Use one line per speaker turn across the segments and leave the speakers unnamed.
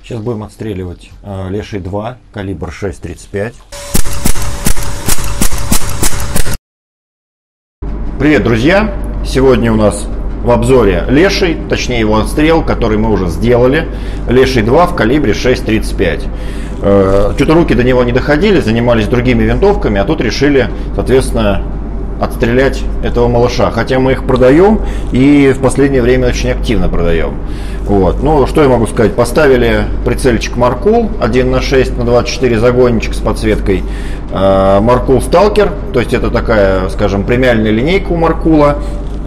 Сейчас будем отстреливать Леший 2, калибр 6,35. Привет, друзья! Сегодня у нас в обзоре Леший, точнее его отстрел, который мы уже сделали. Леший 2 в калибре 6,35. Что-то руки до него не доходили, занимались другими винтовками, а тут решили, соответственно, отстрелять этого малыша. Хотя мы их продаем и в последнее время очень активно продаем. Вот. Ну, что я могу сказать? Поставили прицельчик Маркул 1/6/24 загонничек с подсветкой. Маркул Сталкер, то есть это такая, скажем, премиальная линейка у Маркула.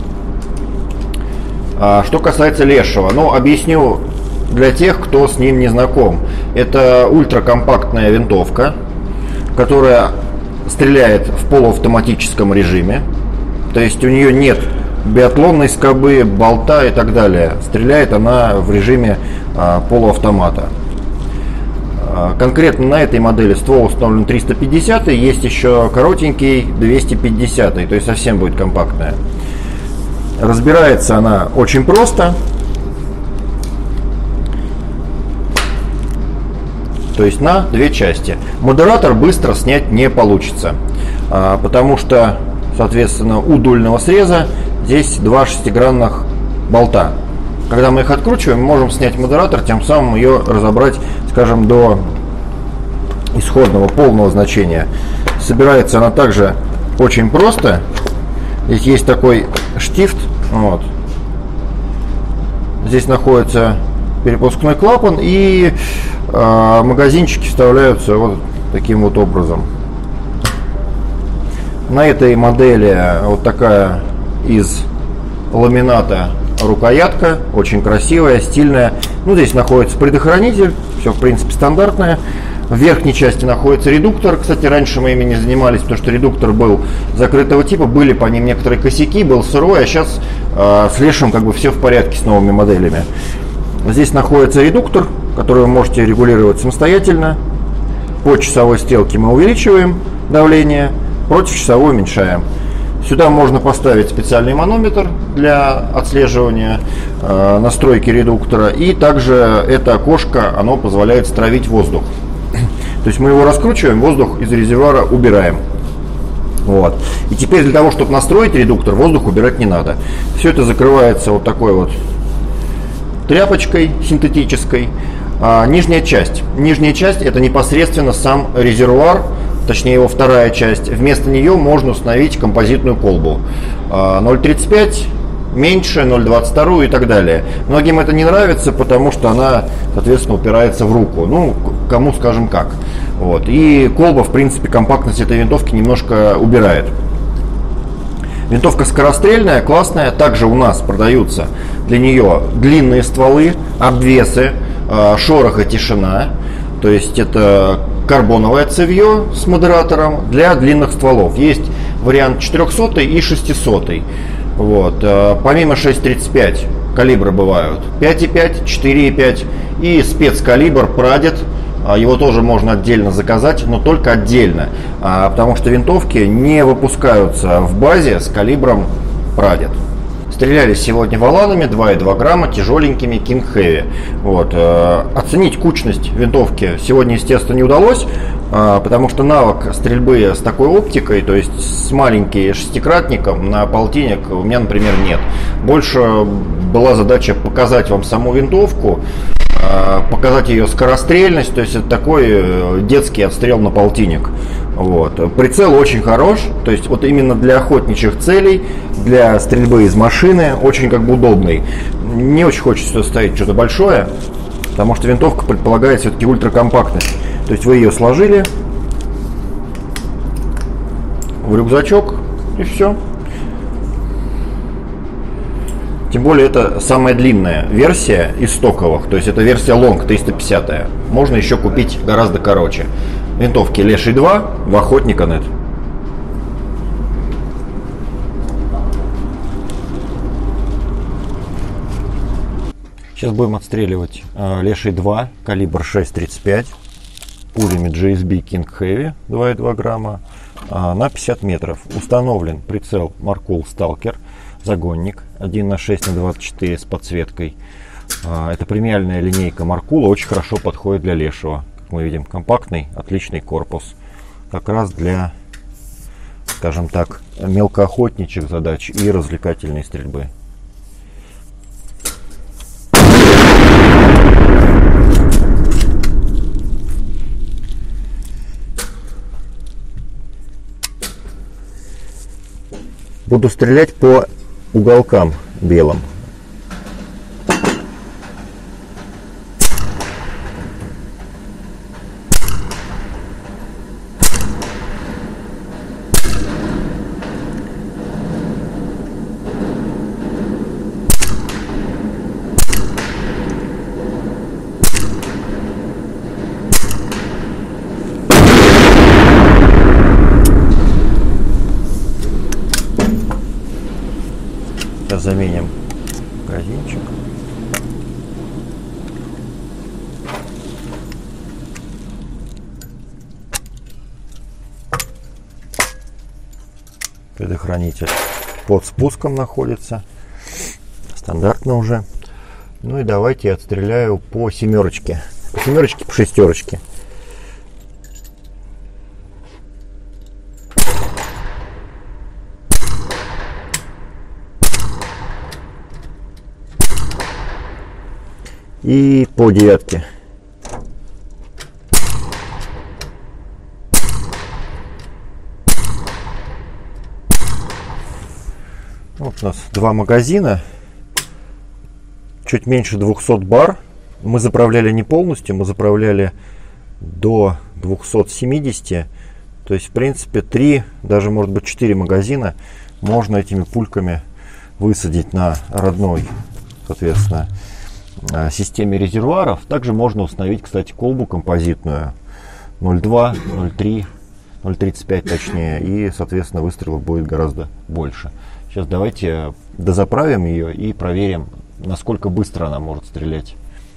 Что касается Лешего, ну, объясню для тех, кто с ним не знаком. Это ультракомпактная винтовка, которая стреляет в полуавтоматическом режиме. То есть у нее нет биатлонной скобы, болта и так далее. Стреляет она в режиме полуавтомата. Конкретно на этой модели ствол установлен 350, есть еще коротенький 250, то есть совсем будет компактная. Разбирается она очень просто. То есть на две части. Модератор быстро снять не получится, потому что, соответственно, у дульного среза здесь два шестигранных болта. Когда мы их откручиваем, мы можем снять модератор, тем самым ее разобрать, скажем, до исходного полного значения. Собирается она также очень просто. Здесь есть такой штифт. Вот. Здесь находится перепускной клапан, и магазинчики вставляются вот таким вот образом. На этой модели вот такая из ламината рукоятка, очень красивая, стильная. Ну, здесь находится предохранитель, все в принципе стандартное. В верхней части находится редуктор. Кстати, раньше мы ими не занимались, потому что редуктор был закрытого типа, были по ним некоторые косяки, был сырой, а сейчас с Лешим как бы все в порядке с новыми моделями. Здесь находится редуктор, который вы можете регулировать самостоятельно. По часовой стрелке мы увеличиваем давление, против часовой уменьшаем. Сюда можно поставить специальный манометр для отслеживания настройки редуктора. И также это окошко, оно позволяет стравить воздух. То есть мы его раскручиваем, воздух из резервуара убираем. Вот. И теперь для того, чтобы настроить редуктор, воздух убирать не надо. Все это закрывается вот такой вот тряпочкой синтетической. Нижняя часть это непосредственно сам резервуар, точнее его вторая часть. Вместо нее можно установить композитную колбу 0,35, меньше, 0,22 и так далее. Многим это не нравится, потому что она, соответственно, упирается в руку. Ну, кому скажем как. Вот. И колба, в принципе, компактность этой винтовки немножко убирает. Винтовка скорострельная, классная. Также у нас продаются для нее длинные стволы, обвесы, шорох и тишина. То есть это карбоновое цевье с модератором для длинных стволов. Есть вариант 400 и 600. Вот. Помимо 6,35 калибра бывают 5,5, 4,5 и спецкалибр Прадед. Его тоже можно отдельно заказать, но только отдельно, потому что винтовки не выпускаются в базе с калибром Прадед. Стреляли сегодня валанами 2,2 грамма, тяжеленькими King Heavy. Вот. Оценить кучность винтовки сегодня, естественно, не удалось, потому что навык стрельбы с такой оптикой, то есть с маленьким шестикратником на полтинник, у меня, например, нет. Больше была задача показать вам саму винтовку, показать ее скорострельность, то есть это такой детский отстрел на полтинник. Вот. Прицел очень хорош, то есть вот именно для охотничьих целей, для стрельбы из машины очень как бы удобный. Не очень хочется ставить что-то большое, потому что винтовка предполагает все-таки ультракомпактность. То есть вы ее сложили в рюкзачок и все. Тем более это самая длинная версия из стоковых, то есть это версия Long 350. Можно еще купить гораздо короче. Винтовки Леший 2 в Охотника.нет. Сейчас будем отстреливать Леший 2, калибр 6,35, пулями GSB King Heavy 2,2 грамма на 50 метров. Установлен прицел Маркул Сталкер, загонник 1/6/24 с подсветкой. Это премиальная линейка Маркула, очень хорошо подходит для лешего. Как мы видим, компактный, отличный корпус. Как раз для, скажем так, мелкоохотничьих задач и развлекательной стрельбы. Буду стрелять по уголкам белым. Сейчас заменим магазинчик. Предохранитель под спуском находится. Стандартно уже. Ну и давайте я отстреляю по семерочке. По семерочке, по шестерочке. И по девятке. Вот у нас два магазина. Чуть меньше 200 бар. Мы заправляли не полностью, мы заправляли до 270. То есть, в принципе, 3, даже может быть 4 магазина можно этими пульками высадить на родной, соответственно, системе резервуаров. Также можно установить, кстати, колбу композитную 0,2, 0,3, 0,35 точнее, и, соответственно, выстрелов будет гораздо больше. Сейчас давайте дозаправим ее и проверим, насколько быстро она может стрелять.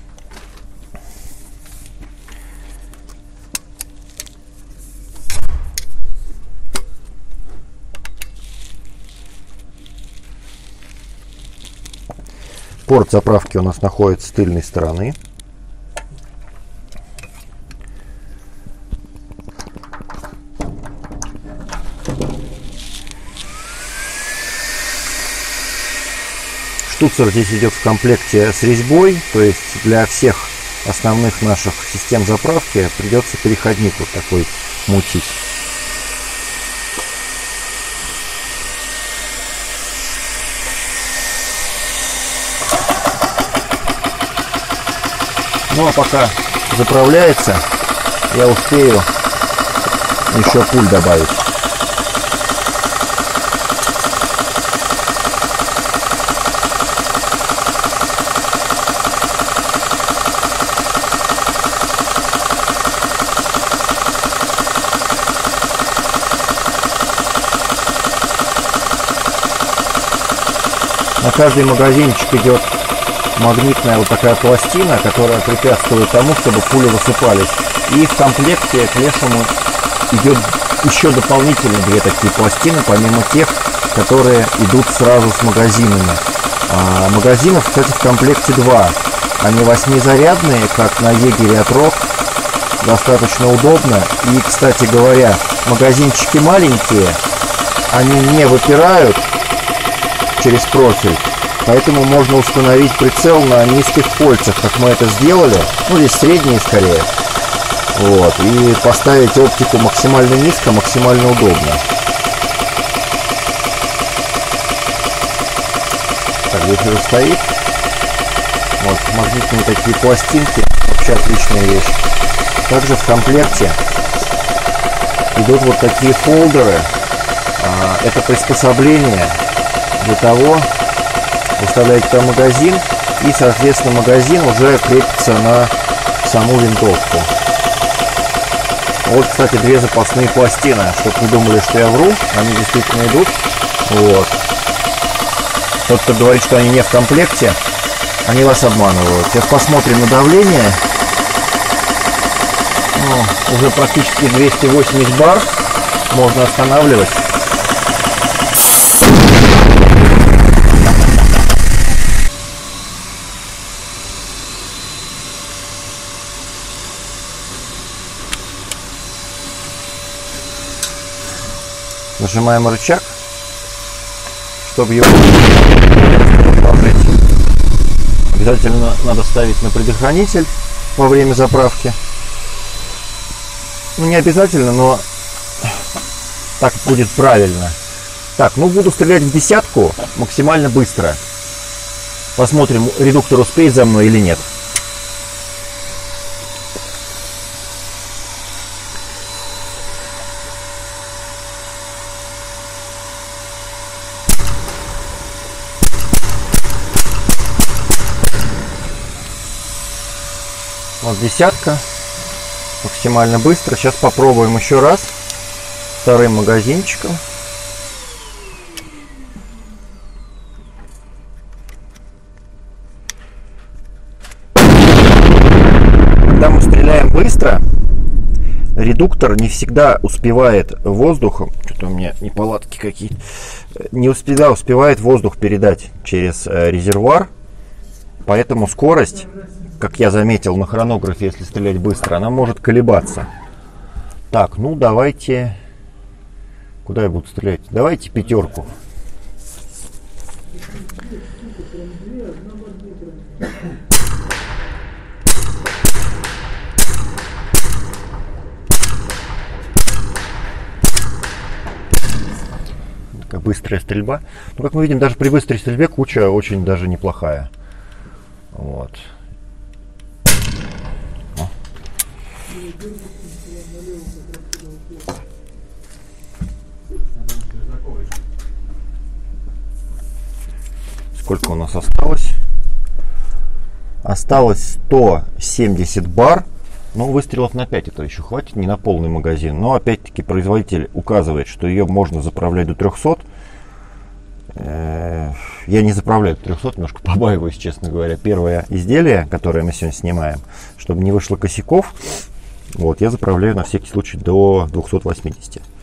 Порт заправки у нас находится с тыльной стороны. Штуцер здесь идет в комплекте с резьбой, то есть для всех основных наших систем заправки придется переходник вот такой мутить. Ну а пока заправляется, я успею еще пуль добавить. На каждый магазинчик идет магнитная вот такая пластина, которая препятствует тому, чтобы пули высыпались. И в комплекте к лешему идет еще дополнительно две такие пластины, помимо тех, которые идут сразу с магазинами. Магазинов, кстати, в комплекте два. Они 8-зарядные, как на Егере от Рог. Достаточно удобно. И, кстати говоря, магазинчики маленькие, они не выпирают через профиль. Поэтому можно установить прицел на низких кольцах, как мы это сделали. Ну, здесь средние скорее. Вот. И поставить оптику максимально низко, максимально удобно. Так, здесь уже стоит. Вот, магнитные такие пластинки. Вообще отличная вещь. Также в комплекте идут вот такие фолдеры. Это приспособление для того, выставляете там магазин, и, соответственно, магазин уже крепится на саму винтовку. Вот, кстати, две запасные пластины, чтобы не думали, что я вру, они действительно идут. Вот. Тот, кто говорит, что они не в комплекте, они вас обманывают. Сейчас посмотрим на давление. Ну, уже практически 280 бар. Можно останавливать. Нажимаем рычаг, чтобы его управлять. Обязательно надо ставить на предохранитель во время заправки. Ну, не обязательно, но так будет правильно. Так, ну буду стрелять в десятку максимально быстро. Посмотрим, редуктор успеет за мной или нет. Вот десятка. Максимально быстро. Сейчас попробуем еще раз. Вторым магазинчиком. Когда мы стреляем быстро, редуктор не всегда успевает воздухом, что-то у меня неполадки какие-то, не всегда успевает воздух передать через резервуар, поэтому скорость, как я заметил на хронографе, если стрелять быстро, она может колебаться. Так, ну давайте, куда я буду стрелять? Давайте пятерку. Такая быстрая стрельба. Ну, как мы видим, даже при быстрой стрельбе куча очень даже неплохая. Вот. Сколько у нас осталось? Осталось 170 бар. Ну, выстрелов на 5 это еще хватит, не на полный магазин. Но опять-таки производитель указывает, что ее можно заправлять до 300. Я не заправляю до 300, немножко побаиваюсь, честно говоря. Первое изделие, которое мы сегодня снимаем, чтобы не вышло косяков, вот, я заправляю на всякий случай до 280.